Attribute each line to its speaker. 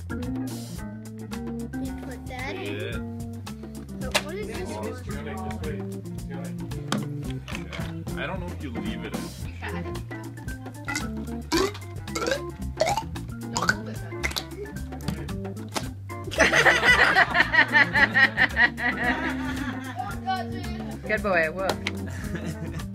Speaker 1: You put that in.
Speaker 2: Yeah.
Speaker 1: But what is this one?
Speaker 2: I don't know if you leave it in.
Speaker 3: Good boy, woof.